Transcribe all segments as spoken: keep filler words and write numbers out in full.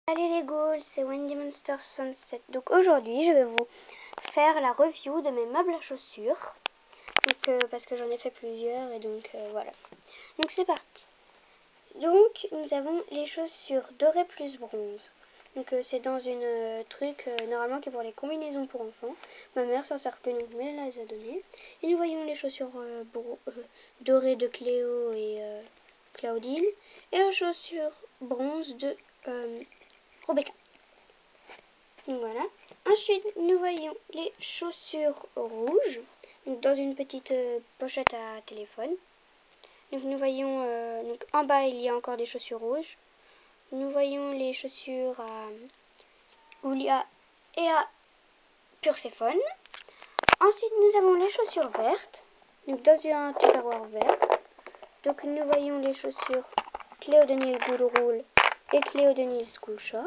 Salut les ghouls, c'est Wendy Monster Sunset. Donc aujourd'hui, je vais vous faire la review de mes meubles à chaussures. Donc euh, parce que j'en ai fait plusieurs et donc euh, voilà. Donc c'est parti. Donc nous avons les chaussures dorées plus bronze. Donc euh, c'est dans une euh, truc euh, normalement qui est pour les combinaisons pour enfants. Ma mère s'en sert plus donc mais elle les a données. Et nous voyons les chaussures euh, euh, dorées de Cléo et euh, Claudine. Et les chaussures bronze de euh, Rebecca. Donc voilà. Ensuite, nous voyons les chaussures rouges, donc dans une petite euh, pochette à téléphone. Donc nous voyons, euh, donc en bas il y a encore des chaussures rouges. Nous voyons les chaussures à Goulia et à Perséphone. Ensuite, nous avons les chaussures vertes, donc dans un tupperware vert. Donc nous voyons les chaussures Cléo de Nil Good Rule et Cléo de Nil School Short.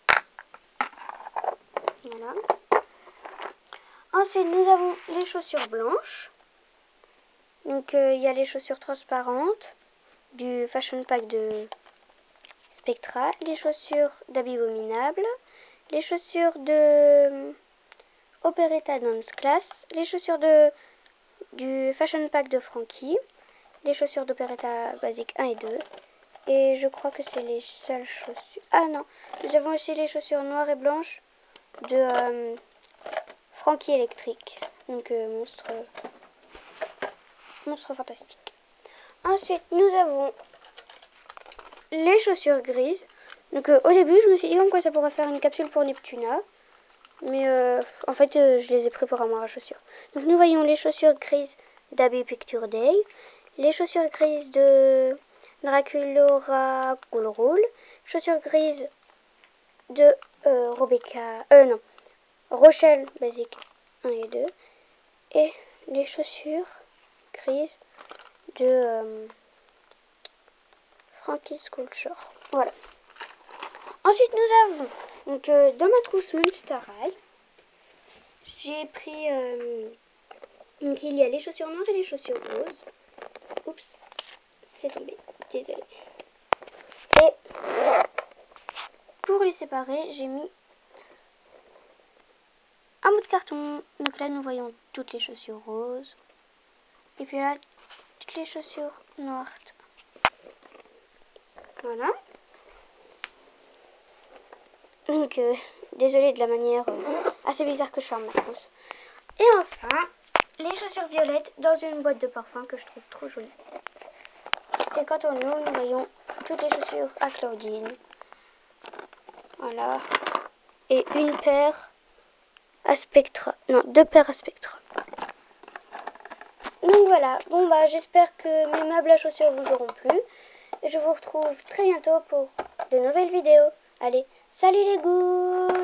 Voilà. Ensuite, nous avons les chaussures blanches. Donc, euh, il y a les chaussures transparentes du Fashion Pack de Spectra, les chaussures d'Abibominable, les chaussures de euh, Operetta Dance Class, les chaussures de du Fashion Pack de Frankie, les chaussures d'Operetta Basique un et deux. Et je crois que c'est les seules chaussures. Ah non, nous avons aussi les chaussures noires et blanches de euh, Frankie Electric. Donc, euh, monstre... Monstre fantastique. Ensuite, nous avons les chaussures grises. Donc, euh, au début, je me suis dit comme quoi ça pourrait faire une capsule pour Neptuna. Mais euh, en fait, euh, je les ai pris pour armoire à chaussures. Donc, nous voyons les chaussures grises d'Abby Picture Day. Les chaussures grises de Draculaura Ghoul Rule. Chaussures grises de euh, Rebecca... Euh, non. Rochelle Basique un et deux. Et les chaussures grises de euh, Frankie School Short. Voilà. Ensuite, nous avons donc euh, dans ma trousse Monster High, j'ai pris euh, donc il y a les chaussures noires et les chaussures roses. Oups, c'est tombé. Désolée. Et pour les séparer, j'ai mis un bout de carton. Donc là, nous voyons toutes les chaussures roses. Et puis là, toutes les chaussures noires. Voilà. Donc, euh, désolée de la manière euh, assez bizarre que je ferme ma trousse. Et enfin, les chaussures violettes dans une boîte de parfum que je trouve trop jolie. Et quant à nous, nous voyons toutes les chaussures à Claudine. Voilà. Et une paire à Spectra. Non, deux paires à Spectra. Donc voilà. Bon bah, j'espère que mes meubles à chaussures vous auront plu. Et je vous retrouve très bientôt pour de nouvelles vidéos. Allez, salut les goûts!